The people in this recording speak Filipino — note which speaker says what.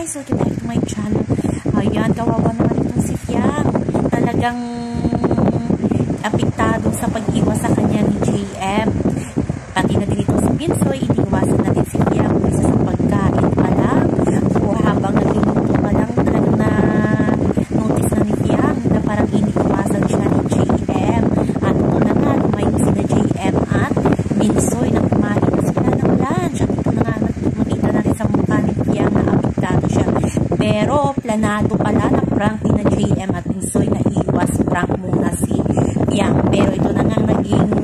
Speaker 1: guys, welcome back to my channel. Ayan, kawawa naman itong si Fiang. Talagang apektado sa pag-iwas sa kanya ni JM. Pati na din itong si Binsoy, iniwasan natin si Fiang isa sa pagkain pa lang. O habang nagluluto pa lang, talagang na notice na ni Fiang na parang iniwasan siya ni JM. At ito na nga, lumayo sila JM at Binsoy na kumain na sila ng lunch. At ito na nga, makita natin sa mukha ni Fiang na apektado siya. Pero planado pala na prank ni na JM at Binsoy na iwas prank muna si Fiang. Pero ito na nga naging